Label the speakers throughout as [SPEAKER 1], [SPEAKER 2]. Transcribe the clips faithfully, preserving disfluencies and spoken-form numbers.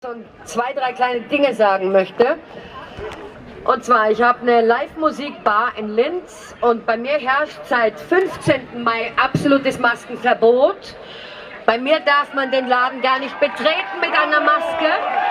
[SPEAKER 1] Und zwei, drei kleine Dinge sagen möchte. Und zwar, ich habe eine Live-Musik-Bar in Linz und bei mir herrscht seit fünfzehnten Mai absolutes Maskenverbot. Bei mir darf man den Laden gar nicht betreten mit einer Maske.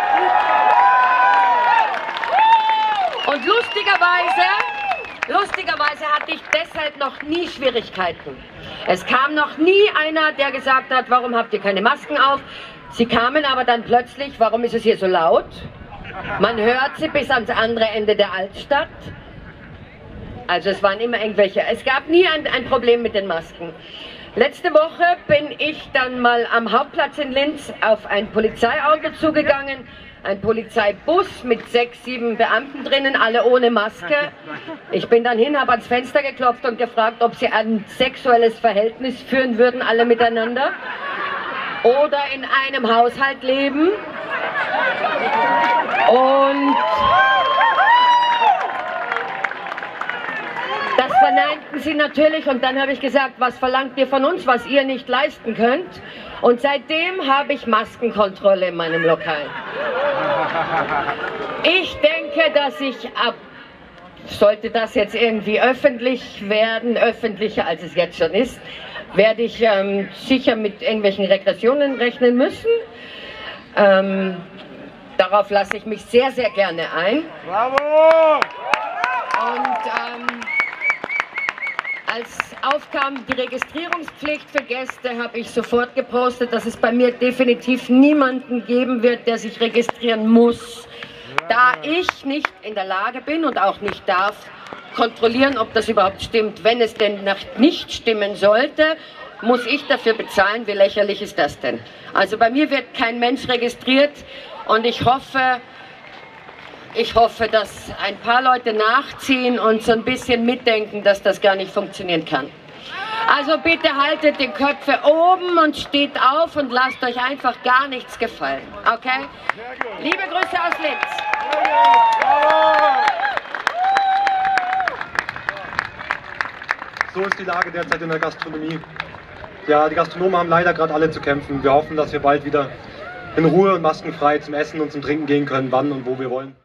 [SPEAKER 1] Und lustigerweise, lustigerweise hatte ich deshalb noch nie Schwierigkeiten. Es kam noch nie einer, der gesagt hat, warum habt ihr keine Masken auf? Sie kamen aber dann plötzlich, warum ist es hier so laut? Man hört sie bis ans andere Ende der Altstadt. Also es waren immer irgendwelche, es gab nie ein, ein Problem mit den Masken. Letzte Woche bin ich dann mal am Hauptplatz in Linz auf ein Polizeiauto zugegangen. Ein Polizeibus mit sechs, sieben Beamten drinnen, alle ohne Maske. Ich bin dann hin, habe ans Fenster geklopft und gefragt, ob sie ein sexuelles Verhältnis führen würden, alle miteinander. Oder in einem Haushalt leben. Und das verneinten sie natürlich und dann habe ich gesagt, was verlangt ihr von uns, was ihr nicht leisten könnt? Und seitdem habe ich Maskenkontrolle in meinem Lokal. Ich denke, dass ich ab, sollte das jetzt irgendwie öffentlich werden, öffentlicher als es jetzt schon ist, werde ich ähm, sicher mit irgendwelchen Regressionen rechnen müssen. Ähm, darauf lasse ich mich sehr, sehr gerne ein.
[SPEAKER 2] Bravo!
[SPEAKER 1] Und ähm, als aufkam die Registrierungspflicht für Gäste, habe ich sofort gepostet, dass es bei mir definitiv niemanden geben wird, der sich registrieren muss, da ich nicht in der Lage bin und auch nicht darf, kontrollieren, ob das überhaupt stimmt. Wenn es denn nicht stimmen sollte, muss ich dafür bezahlen. Wie lächerlich ist das denn? Also bei mir wird kein Mensch registriert und ich hoffe, ich hoffe, dass ein paar Leute nachziehen und so ein bisschen mitdenken, dass das gar nicht funktionieren kann. Also bitte haltet die Köpfe oben und steht auf und lasst euch einfach gar nichts gefallen. Okay? Liebe Grüße aus Linz.
[SPEAKER 2] So ist die Lage derzeit in der Gastronomie. Ja, die Gastronomen haben leider gerade alle zu kämpfen. Wir hoffen, dass wir bald wieder in Ruhe und maskenfrei zum Essen und zum Trinken gehen können, wann und wo wir wollen.